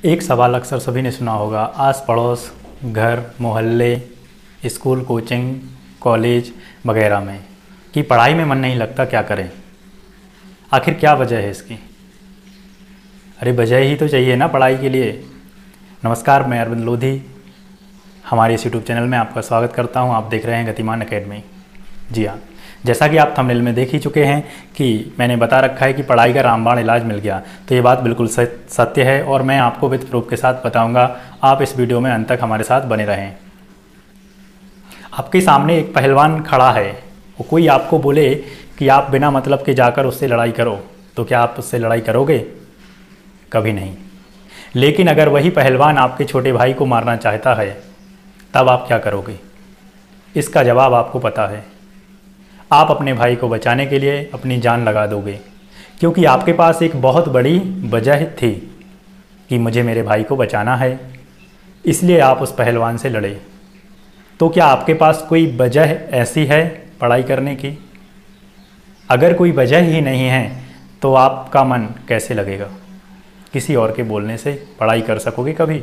एक सवाल अक्सर सभी ने सुना होगा, आस पड़ोस, घर, मोहल्ले, स्कूल, कोचिंग, कॉलेज वगैरह में, कि पढ़ाई में मन नहीं लगता, क्या करें? आखिर क्या वजह है इसकी? अरे वजह ही तो चाहिए ना पढ़ाई के लिए। नमस्कार, मैं अरविंद लोधी, हमारे इस यूट्यूब चैनल में आपका स्वागत करता हूं। आप देख रहे हैं गतिमान एकेडमी। जी हाँ, जैसा कि आप थंबनेल में देख ही चुके हैं कि मैंने बता रखा है कि पढ़ाई का रामबाण इलाज मिल गया, तो ये बात बिल्कुल सत्य है और मैं आपको विद प्रूफ के साथ बताऊंगा। आप इस वीडियो में अंत तक हमारे साथ बने रहें। आपके सामने एक पहलवान खड़ा है, वो कोई आपको बोले कि आप बिना मतलब के जाकर उससे लड़ाई करो, तो क्या आप उससे लड़ाई करोगे? कभी नहीं। लेकिन अगर वही पहलवान आपके छोटे भाई को मारना चाहता है, तब आप क्या करोगे? इसका जवाब आपको पता है। आप अपने भाई को बचाने के लिए अपनी जान लगा दोगे, क्योंकि आपके पास एक बहुत बड़ी वजह थी कि मुझे मेरे भाई को बचाना है, इसलिए आप उस पहलवान से लड़े। तो क्या आपके पास कोई वजह ऐसी है पढ़ाई करने की? अगर कोई वजह ही नहीं है तो आपका मन कैसे लगेगा? किसी और के बोलने से पढ़ाई कर सकोगे कभी?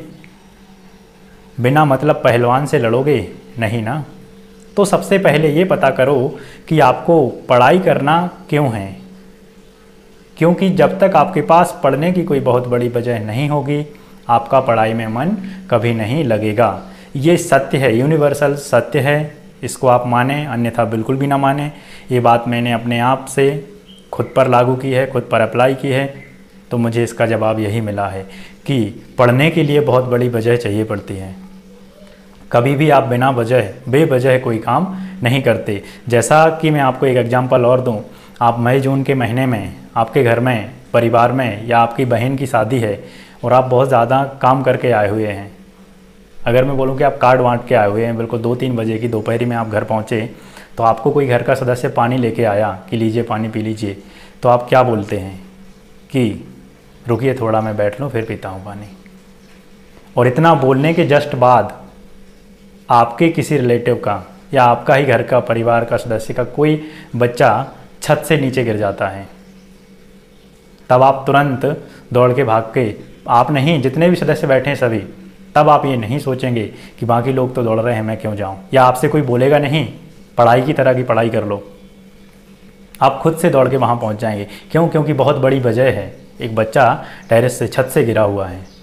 बिना मतलब पहलवान से लड़ोगे नहीं ना। तो सबसे पहले ये पता करो कि आपको पढ़ाई करना क्यों है, क्योंकि जब तक आपके पास पढ़ने की कोई बहुत बड़ी वजह नहीं होगी, आपका पढ़ाई में मन कभी नहीं लगेगा। ये सत्य है, यूनिवर्सल सत्य है। इसको आप माने, अन्यथा बिल्कुल भी ना माने। ये बात मैंने अपने आप से खुद पर लागू की है, खुद पर अप्लाई की है, तो मुझे इसका जवाब यही मिला है कि पढ़ने के लिए बहुत बड़ी वजह चाहिए पड़ती है। कभी भी आप बिना वजह, बेवजह कोई काम नहीं करते। जैसा कि मैं आपको एक एग्जांपल और दूं, आप मई जून के महीने में आपके घर में, परिवार में, या आपकी बहन की शादी है और आप बहुत ज़्यादा काम करके आए हुए हैं। अगर मैं बोलूं कि आप कार्ड बांट के आए हुए हैं, बिल्कुल 2-3 बजे की दोपहरी में आप घर पहुंचे, तो आपको कोई घर का सदस्य पानी लेके आया कि लीजिए पानी पी लीजिए, तो आप क्या बोलते हैं कि रुकिए थोड़ा मैं बैठ लूँ फिर पीता हूँ पानी। और इतना बोलने के जस्ट बाद आपके किसी रिलेटिव का या आपका ही घर का, परिवार का सदस्य का कोई बच्चा छत से नीचे गिर जाता है, तब आप तुरंत दौड़ के भाग के, आप नहीं, जितने भी सदस्य बैठे हैं सभी, तब आप ये नहीं सोचेंगे कि बाकी लोग तो दौड़ रहे हैं, मैं क्यों जाऊं। या आपसे कोई बोलेगा नहीं पढ़ाई की तरह की पढ़ाई कर लो, आप खुद से दौड़ के वहाँ पहुँच जाएंगे। क्यों? क्योंकि बहुत बड़ी वजह है, एक बच्चा टेरेस से, छत से गिरा हुआ है।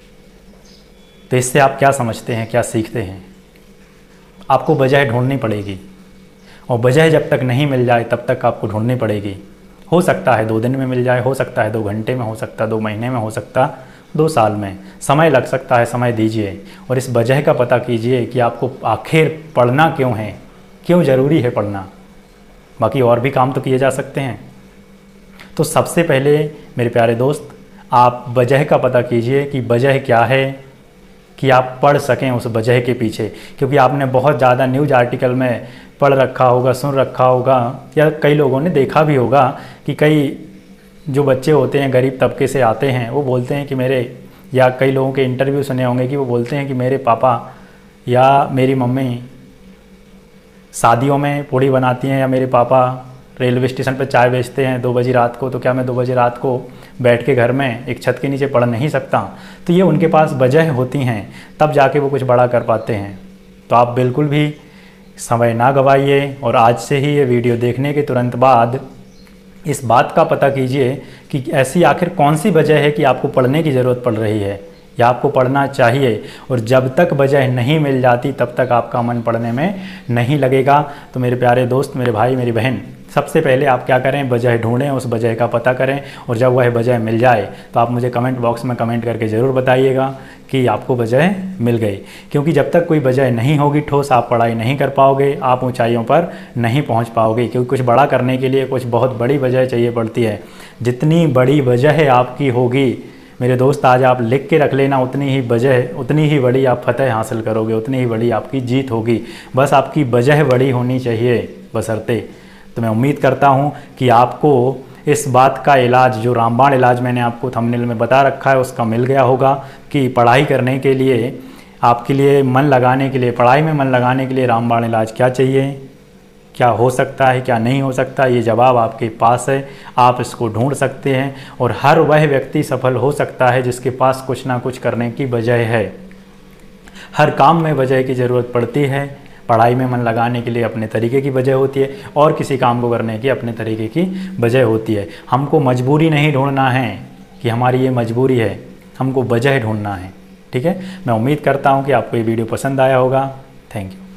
तो इससे आप क्या समझते हैं, क्या सीखते हैं? आपको वजह ढूंढनी पड़ेगी, और वजह जब तक नहीं मिल जाए तब तक आपको ढूंढनी पड़ेगी। हो सकता है 2 दिन में मिल जाए, हो सकता है 2 घंटे में, हो सकता है 2 महीने में, हो सकता 2 साल में, समय लग सकता है। समय दीजिए और इस वजह का पता कीजिए कि आपको आखिर पढ़ना क्यों है, क्यों ज़रूरी है पढ़ना। बाकी और भी काम तो किए जा सकते हैं। तो सबसे पहले मेरे प्यारे दोस्त, आप वजह का पता कीजिए कि वजह क्या है, कि आप पढ़ सकें उस वजह के पीछे। क्योंकि आपने बहुत ज़्यादा न्यूज़ आर्टिकल में पढ़ रखा होगा, सुन रखा होगा, या कई लोगों ने देखा भी होगा कि कई जो बच्चे होते हैं गरीब तबके से आते हैं, वो बोलते हैं कि मेरे, या कई लोगों के इंटरव्यू सुने होंगे कि वो बोलते हैं कि मेरे पापा या मेरी मम्मी शादियों में पूड़ी बनाती हैं, या मेरे पापा रेलवे स्टेशन पर चाय बेचते हैं 2 बजे रात को, तो क्या मैं 2 बजे रात को बैठ के घर में एक छत के नीचे पढ़ नहीं सकता? तो ये उनके पास वजह होती हैं, तब जाके वो कुछ बड़ा कर पाते हैं। तो आप बिल्कुल भी समय ना गवाइए और आज से ही ये वीडियो देखने के तुरंत बाद इस बात का पता कीजिए कि ऐसी आखिर कौन सी वजह है कि आपको पढ़ने की ज़रूरत पड़ रही है या आपको पढ़ना चाहिए। और जब तक वजह नहीं मिल जाती तब तक आपका मन पढ़ने में नहीं लगेगा। तो मेरे प्यारे दोस्त, मेरे भाई, मेरी बहन, सबसे पहले आप क्या करें, वजह ढूंढें, उस वजह का पता करें, और जब वह वजह मिल जाए तो आप मुझे कमेंट बॉक्स में कमेंट करके ज़रूर बताइएगा कि आपको वजह मिल गई। क्योंकि जब तक कोई वजह नहीं होगी ठोस, आप पढ़ाई नहीं कर पाओगे, आप ऊंचाइयों पर नहीं पहुंच पाओगे। क्योंकि कुछ बड़ा करने के लिए कुछ बहुत बड़ी वजह चाहिए पड़ती है। जितनी बड़ी वजह आपकी होगी मेरे दोस्त, आज आप लिख के रख लेना, उतनी ही वजह, उतनी ही बड़ी आप फतह हासिल करोगे, उतनी ही बड़ी आपकी जीत होगी। बस आपकी वजह बड़ी होनी चाहिए बशर्ते। तो मैं उम्मीद करता हूँ कि आपको इस बात का इलाज, जो रामबाण इलाज मैंने आपको थंबनेल में बता रखा है, उसका मिल गया होगा कि पढ़ाई करने के लिए, आपके लिए मन लगाने के लिए, पढ़ाई में मन लगाने के लिए रामबाण इलाज क्या चाहिए, क्या हो सकता है, क्या नहीं हो सकता, ये जवाब आपके पास है, आप इसको ढूंढ सकते हैं। और हर वह व्यक्ति सफल हो सकता है जिसके पास कुछ ना कुछ करने की वजह है। हर काम में वजह की ज़रूरत पड़ती है। पढ़ाई में मन लगाने के लिए अपने तरीके की वजह होती है, और किसी काम को करने की अपने तरीके की वजह होती है। हमको मजबूरी नहीं ढूंढना है कि हमारी ये मजबूरी है, हमको वजह ढूंढना है। ठीक है, मैं उम्मीद करता हूँ कि आपको ये वीडियो पसंद आया होगा। Thank you.